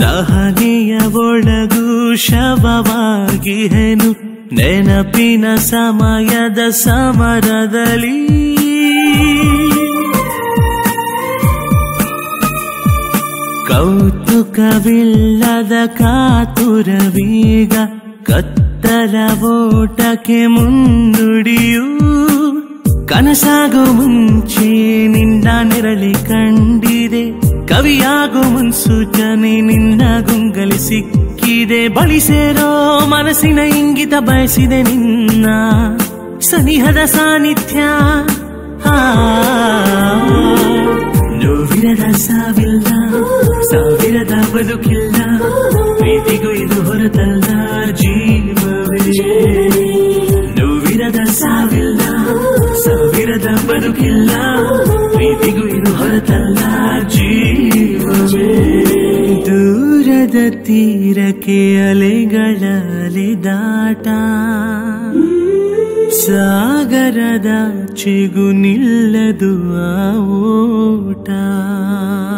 ಸಹನೆಯ ಒಳಗೂ ಶವವಾಗಿಹೆನು ನೆನಪಿನ ಸಮಯದ ಸಮರದಲ್ಲಿ. ಕೌತುಕವಿಲ್ಲದ ಕಾತುರವೀಗ ಕತ್ತಲ ಓಟಕ್ಕೆ ಮುನ್ನುಡಿಯು. ಕನಸಾಗೋ ಮುಂಚೆ ನಿನ್ನ ನೆರಳಿ ಕಂಡಿದೆ, ಕವಿಯಾಗೋ ಮುನ್ಸೂಚನೆ ನಿನ್ನ ಗುಂಗಲಿ ಸಿಕ್ಕಿದೆ. ಬಳಿ ಸೇರೋ ಮನಸ್ಸಿನ ಇಂಗಿತ ಬಯಸಿದೆ ನಿನ್ನ ಸನಿಹದ ಸಾನ್ನಿಧ್ಯ. ನೋವಿರದ ಸಾವಿಲ್ಲ, ಸಾವಿರದ ಬದುಕಿಲ್ಲ, ಪ್ರೀತಿಗೂ ಇದು ಹೊರತಲ್ಲ ಜೀವವೇ. ನೋವಿರದ ಸಾವಿಲ್ಲ, ಸಾವಿರದ ಬದುಕಿಲ್ಲ, ಪ್ರೀತಿಗೂ ಇದು ಹೊರತಲ್ಲ ಜೀವವೇ. ದೂರದ ತೀರಕ್ಕೆ ಅಲೆಗಳ ಅಲೆದಾಟ, ಸಾಗರದ ಚೆಗು ನಿಲ್ಲದು ಆ ಓಟ.